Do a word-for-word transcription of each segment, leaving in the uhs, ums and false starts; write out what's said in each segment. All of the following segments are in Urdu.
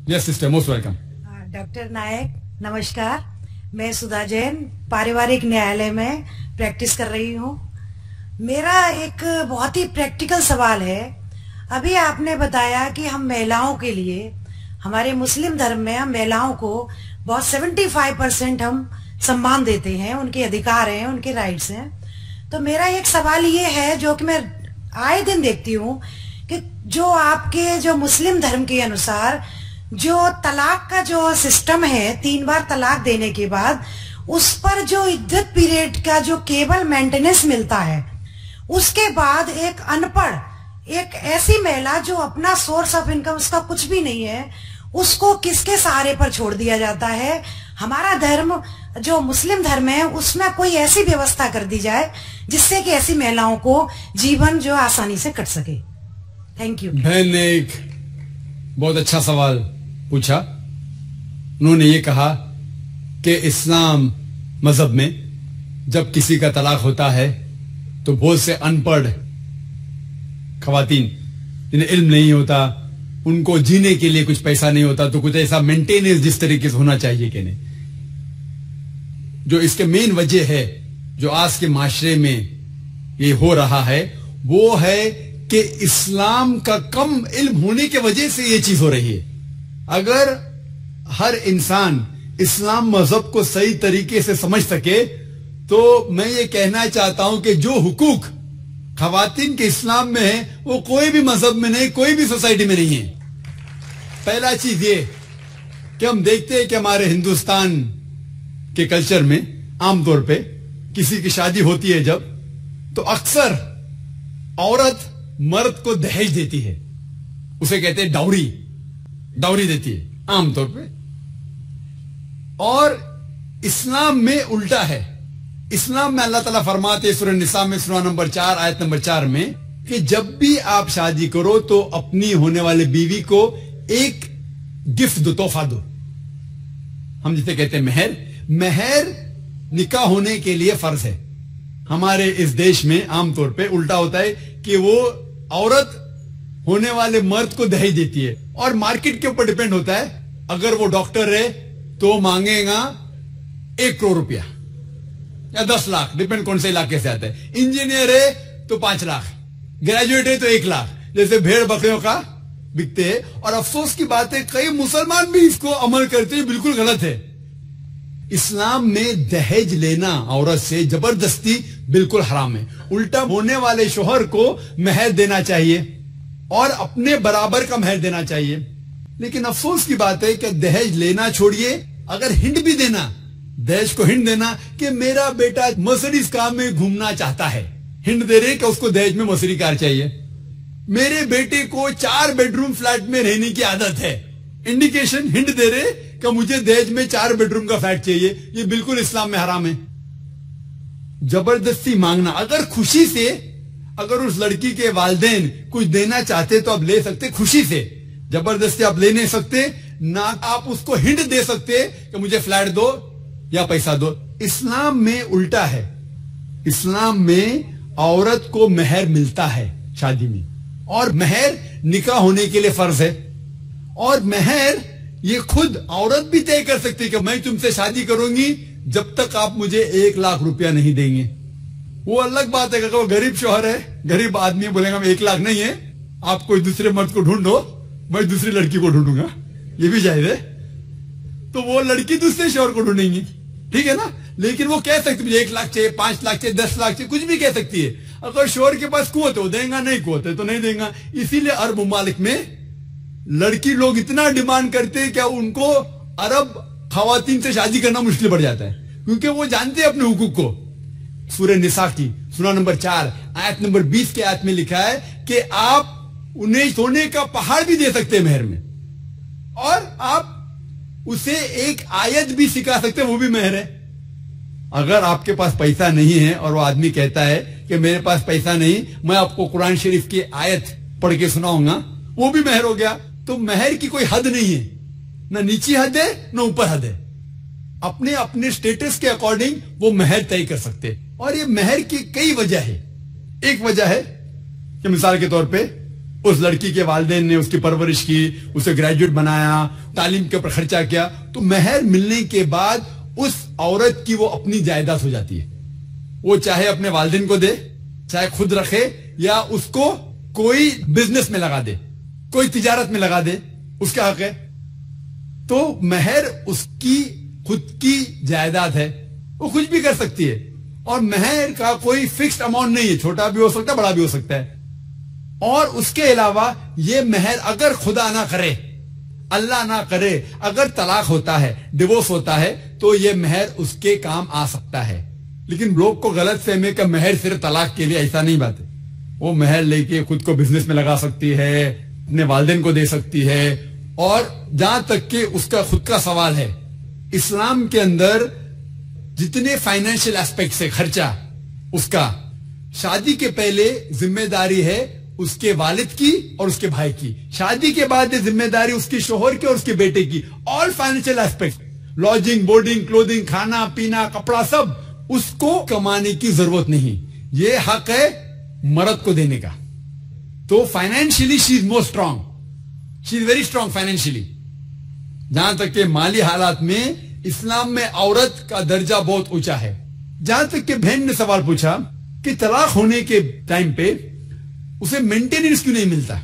Yes, sister, most welcome. Doctor Nayak नमस्कार, मैं सुधा जैन पारिवारिक न्यायालय में प्रैक्टिस कर रही हूँ। मेरा एक बहुत ही प्रैक्टिकल सवाल है। अभी आपने बताया कि हम महिलाओं के लिए, हमारे मुस्लिम धर्म में हम महिलाओं को बहुत पचहत्तर परसेंट हम सम्मान देते हैं, उनके अधिकार हैं, उनके राइट्स हैं। तो मेरा एक सवाल ये है जो कि मैं आए दिन देखती हूँ कि जो आपके जो मुस्लिम धर्म के अनुसार जो तलाक का जो सिस्टम है, तीन बार तलाक देने के बाद उस पर जो इद्दत पीरियड का जो केवल मेंटेनेंस मिलता है, उसके बाद एक अनपढ़, एक ऐसी महिला जो अपना सोर्स ऑफ इनकम उसका कुछ भी नहीं है, उसको किसके सहारे पर छोड़ दिया जाता है। हमारा धर्म जो मुस्लिम धर्म है उसमें कोई ऐसी व्यवस्था कर दी जाए जिससे कि ऐसी महिलाओं को जीवन जो आसानी से कट सके। Thank you. बहन ने एक बहुत अच्छा सवाल पूछा। उन्होंने ये कहा कि इस्लाम मजहब में जब किसी का तलाक होता है तो बहुत से अनपढ़ खवातीन जिन्हें इल्म नहीं होता, उनको जीने के लिए कुछ पैसा नहीं होता, तो कुछ ऐसा मेंटेनेंस जिस तरीके से होना चाहिए कि नहीं। जो इसके मेन वजह है जो आज के माशरे में ये हो रहा है वो है कि इस्लाम का कम इल्म होने की वजह से ये चीज हो रही है। अगर हर इंसान इस्लाम मजहब को सही तरीके से समझ सके तो मैं ये कहना चाहता हूं कि जो हुकूक खवातीन के इस्लाम में है वो कोई भी मजहब में नहीं, कोई भी सोसाइटी में नहीं है। पहला चीज ये कि हम देखते हैं कि हमारे हिंदुस्तान के कल्चर में आमतौर पे किसी की शादी होती है जब, तो अक्सर औरत मर्द को दहेज देती है, उसे कहते हैं डाउरी, डाउरी देती है आमतौर पे। और इस्लाम में उल्टा है। इस्लाम में अल्लाह ताला फरमाते हैं सूरह निसा में सूरह नंबर चार आयत नंबर चार में कि जब भी आप शादी करो तो अपनी होने वाली बीवी को एक गिफ्ट दो, तोहफा दो। हम जिसे कहते हैं मेहर। मेहर निकाह होने के लिए फर्ज है। हमारे इस देश में आमतौर पे उल्टा होता है कि वो औरत होने वाले मर्द को दहेज देती है और मार्केट के ऊपर डिपेंड होता है। अगर वो डॉक्टर है तो मांगेगा एक करोड़ रुपया या दस लाख, डिपेंड कौन से इलाके से आता है। इंजीनियर है तो पांच लाख, ग्रेजुएट है तो एक लाख, जैसे भेड़ बकरियों का बिकते हैं। और अफसोस की बात है कई मुसलमान भी इसको अमल करते हैं, बिल्कुल गलत है। इस्लाम में दहेज लेना औरत से जबरदस्ती बिल्कुल हराम है। उल्टा होने वाले शोहर को मेहर देना चाहिए और अपने बराबर का मेहर देना चाहिए। लेकिन अफसोस की बात है कि दहेज लेना छोड़िए, अगर हिंट भी देना, दहेज को हिंट देना कि मेरा बेटा मर्सिडीज कार में घूमना चाहता है, हिंट दे रहे कि उसको दहेज में मर्सिडीज कार चाहिए। मेरे बेटे को चार बेडरूम फ्लैट में रहने की आदत है, इंडिकेशन, हिंट दे रहे कि मुझे दहेज में चार बेडरूम का फ्लैट चाहिए। ये बिल्कुल इस्लाम में हराम है। जबरदस्ती मांगना, अगर खुशी से, अगर उस लड़की के वालिदैन कुछ देना चाहते तो आप ले सकते खुशी से, जबरदस्ती आप ले नहीं सकते। ना आप उसको हिंट दे सकते कि मुझे फ्लैट दो या पैसा दो। इस्लाम में उल्टा है। इस्लाम में औरत को मेहर मिलता है शादी में, और मेहर निकाह होने के लिए फर्ज है। और मेहर ये खुद औरत भी तय कर सकती है कि मैं तुमसे शादी करूंगी जब तक आप मुझे एक लाख रुपया नहीं देंगे। वो अलग बात है कि वो गरीब शौहर है, गरीब आदमी बोलेगा मैं एक लाख नहीं है, आप कोई दूसरे मर्द को ढूंढो, मैं दूसरी लड़की को ढूंढूंगा, ये भी जायज है। तो वो लड़की दूसरे शौहर को ढूंढेंगी, ठीक है ना। लेकिन वो कह सकती मुझे एक लाख चाहिए, पांच लाख चाहिए, दस लाख चाहिए, कुछ भी कह सकती है। अगर शौहर के पास कुवत हो देगा, नहीं कुवत है तो नहीं देगा। इसीलिए अरब मुमालिक में लड़की लोग इतना डिमांड करते हैं क्या उनको अरब खवातीन से शादी करना मुश्किल पड़ जाता है, क्योंकि वो जानते हैं अपने हुकूक को। सूरह निसा की सूरह नंबर चार आयत नंबर बीस के आयत में लिखा है कि आप उन्हें सोने का पहाड़ भी दे सकते हैं मेहर में, और आप उसे एक आयत भी सिखा सकते हैं, वो भी मेहर है। अगर आपके पास पैसा नहीं है और वो आदमी कहता है कि मेरे पास पैसा नहीं, मैं आपको कुरान शरीफ की आयत पढ़ के सुनाऊंगा, वो भी मेहर हो गया। तो मेहर की कोई हद नहीं है, ना नीची हद है ना ऊपर हद है। अपने अपने स्टेटस के अकॉर्डिंग वो मेहर तय कर सकते हैं। और ये मेहर की कई वजह है। एक वजह है कि मिसाल के तौर पे اس لڑکی کے والدین نے اس کی پرورش کی, اسے گریجویٹ بنایا, تعلیم کے اوپر خرچہ کیا, تو مہر ملنے کے بعد اس عورت کی وہ اپنی جائیداد ہو جاتی ہے. وہ چاہے اپنے والدین کو دے, چاہے خود رکھے, یا اس کو کوئی بزنس میں لگا دے, کوئی تجارت میں لگا دے, اس کا حق ہے. تو مہر اس کی خود کی جائیداد ہے, وہ کچھ بھی کر سکتی ہے. اور مہر کا کوئی فکسڈ اماؤنٹ نہیں ہے, چھوٹا بھی ہو سکتا ہے, بڑا بھی ہو سکتا ہے. اور اس کے علاوہ یہ مہر اگر خدا نہ کرے, اللہ نہ کرے, اگر طلاق ہوتا ہے, ڈیورس ہوتا ہے, تو یہ مہر اس کے کام آ سکتا ہے. لیکن لوگ کو غلط فہمی کہ مہر صرف طلاق کے لیے, ایسا نہیں بات ہے. وہ مہر لے کے خود کو بزنس میں لگا سکتی ہے, اپنے والدین کو دے سکتی ہے. اور جہاں تک کہ اس کا خود کا سوال ہے, اسلام کے اندر جتنے فائنینشیل ایسپیکٹس ہے خرچہ اس کا, شادی کے پہلے ذمہ داری ہے اس کے والد کی اور اس کے بھائی کی, شادی کے بعد یہ ذمہ داری اس کے شوہر کی اور اس کے بیٹے کی. All financial aspect, lodging, boarding, clothing, کھانا پینا, کپڑا, سب اس کو کمانے کی ضرورت نہیں. یہ حق ہے مرد کو دینے کا. تو financially she is more strong, she is very strong financially. جہاں تک کہ مالی حالات میں اسلام میں عورت کا درجہ بہت اونچا ہے. جہاں تک کہ بہن نے سوال پوچھا کہ طلاق ہونے کے ٹائم پہ اسے مینٹیننس کیوں نہیں ملتا,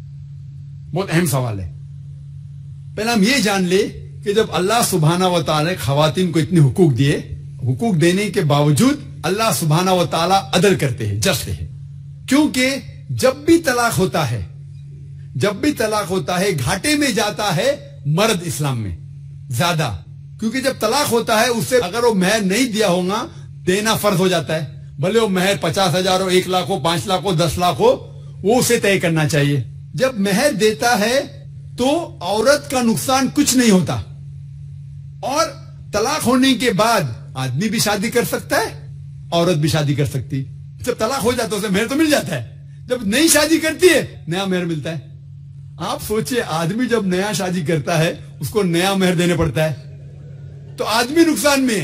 بہت اہم سوال ہے. پہلا ہم یہ جان لے کہ جب اللہ سبحانہ و تعالی خواتین کو اتنے حقوق دیے, حقوق دینے کے باوجود اللہ سبحانہ و تعالی عدل کرتے ہیں, جسٹ ہے. کیونکہ جب بھی طلاق ہوتا ہے, جب بھی طلاق ہوتا ہے گھاٹے میں جاتا ہے مرد اسلام میں زیادہ. کیونکہ جب طلاق ہوتا ہے اسے اگر وہ مہر نہیں دیا ہوگا دینا فرض ہو جاتا ہے, بھلے وہ مہر پچاس ہزار ہو, ایک لاکھ ہو, پانچ لاکھ ہو, دس لاکھ ہو, وہ اسے طے کرنا چاہیے. جب مہر دیتا ہے تو عورت کا نقصان کچھ نہیں ہوتا. اور طلاق ہونے کے بعد آدمی بھی شادی کر سکتا ہے, عورت بھی شادی کر سکتی. جب طلاق ہو جاتا ہے اسے مہر تو مل جاتا ہے, جب نئی شادی کرتی ہے نیا مہر ملتا ہے. آپ سوچئے آدمی جب نیا شادی کرتا ہے اس کو نیا مہر دینے پڑتا ہے, تو آدمی نقصان میں ہے.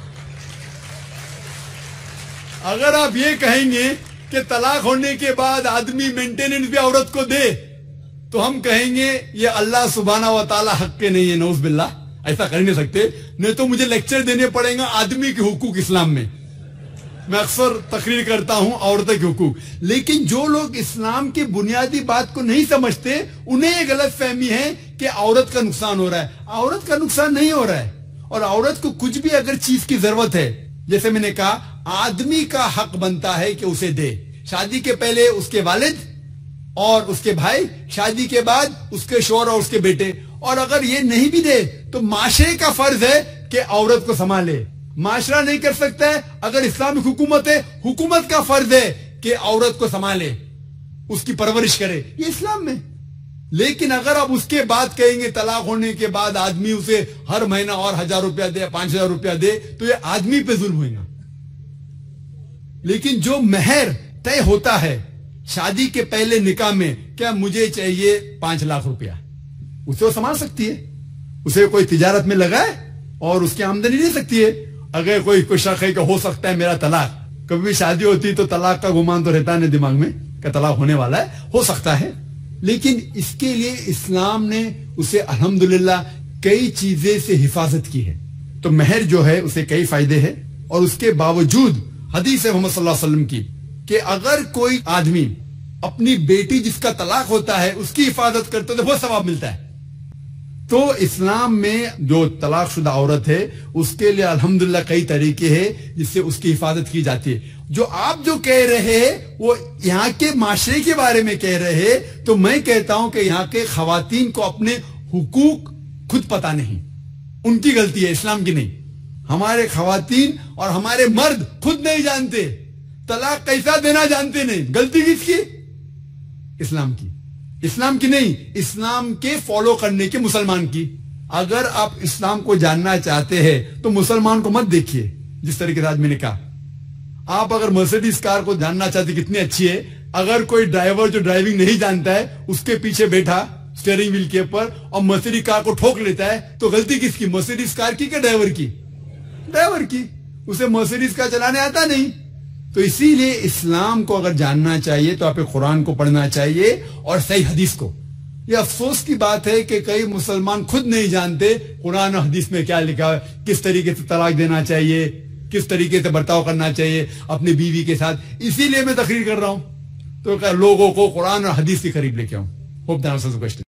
اگر آپ یہ کہیں گے کہ طلاق ہونے کے بعد آدمی مینٹیننس بھی عورت کو دے, تو ہم کہیں گے یہ اللہ سبحانہ و تعالی حق کے نہیں ہے, نعوذ باللہ, ایسا کر نہیں سکتے. نہیں تو مجھے لیکچر دینے پڑیں گا آدمی کے حقوق اسلام میں. میں اکثر تقریر کرتا ہوں عورتوں کے حقوق. لیکن جو لوگ اسلام کی بنیادی بات کو نہیں سمجھتے انہیں یہ غلط فہمی ہے کہ عورت کا نقصان ہو رہا ہے. عورت کا نقصان نہیں ہو رہا ہے. اور عورت کو کچھ بھی اگر چیز کی ضرورت ہے, جیسے میں نے کہا, آدمی کا حق بنتا ہے کہ اسے دے. شادی کے پہلے اس کے والد اور اس کے بھائی, شادی کے بعد اس کے شوہر اور اس کے بیٹے. اور اگر یہ نہیں بھی دے تو معاشرے کا فرض ہے کہ عورت کو سنبھالے. معاشرہ نہیں کر سکتا ہے, اگر اسلامک حکومت ہے, حکومت کا فرض ہے کہ عورت کو سنبھالے, اس کی پرورش کرے. یہ اسلام میں. لیکن اگر آپ اس کے بعد کہیں گے طلاق ہونے کے بعد آدمی اسے ہر مہینہ اور ہزار روپیہ دے, پانچ ہزار روپیہ دے, تو یہ آدمی پہ ظلم ہوئے گا. لیکن جو مہر طے ہوتا ہے شادی کے پہلے نکاح میں, کیا مجھے چاہیے پانچ لاکھ روپیہ, اسے وہ سنبھال سکتی ہے. اسے کوئی تجارت میں لگائے اور اس کی آمدنی لے سکتی ہے. اگر کوئی کوئی شک ہے کہ ہو سکتا ہے میرا طلاق, کبھی بھی شادی ہوتی تو طلاق کا گمان تو رہتا نہیں دماغ میں کہ طلاق ہونے والا ہے, ہو سکتا ہے. لیکن اس کے لیے اسلام نے اسے الحمدللہ کئی چیزیں سے حفاظت کی ہے. تو مہر جو ہے اسے کئی فائدے ہیں. اور اس کے باوجود حدیث محمد صلی اللہ علیہ وسلم کی کہ اگر کوئی آدمی اپنی بیٹی جس کا طلاق ہوتا ہے اس کی حفاظت کرتا ہے تو بہت ثواب ملتا ہے. تو اسلام میں جو طلاق شدہ عورت ہے اس کے لیے الحمدللہ کئی طریقے ہیں جس سے اس کی حفاظت کی جاتی ہے. جو آپ جو کہہ رہے ہیں وہ یہاں کے معاشرے کے بارے میں کہہ رہے ہیں, تو میں کہتا ہوں کہ یہاں کے خواتین کو اپنے حقوق خود پتہ نہیں, ان کی غلطی ہے, اسلام کی نہیں. ہمارے خواتین اور ہمارے مرد خود نہیں جانتے, طلاق کیسا دینا جانتے نہیں. غلطی کس کی؟ اسلام کی. اسلام کی نہیں, اسلام کے فالو کرنے کے مسلمان کی. اگر آپ اسلام کو جاننا چاہتے ہیں تو مسلمان کو مت دیکھیے. جس طریقے سے آج میں نے کہا, آپ اگر مرسیڈیز کار کو جاننا چاہتے کتنی اچھی ہے, اگر کوئی ڈرائیور جو ڈرائیونگ نہیں جانتا ہے اس کے پیچھے بیٹھا اسٹیئرنگ ویل کے اوپر اور مرسیڈیز کار کو ٹھوک لیتا ہے, تو غلطی کس کی؟ مرسیڈیز کار کی کہ ڈرائیور کی؟ ڈرائیور کی. اسے مرسیڈیز کار چلانے آتا نہیں, تو اسی لیے اسلام کو اگر جاننا چاہیے تو آپ قرآن کو پڑھنا چاہیے اور صحیح حدیث کو. یہ افسوس کی بات ہے کہ کئی مسلمان خود نہیں جانتے قرآن و حدیث میں کیا لکھا ہے, کس طریقے سے طلاق دینا چاہیے, کس طریقے سے برتاؤ کرنا چاہیے اپنی بیوی کے ساتھ. اسی لیے میں تقریر کر رہا ہوں تو لوگوں کو قرآن اور حدیث کے قریب لے کے آؤں. ہوپ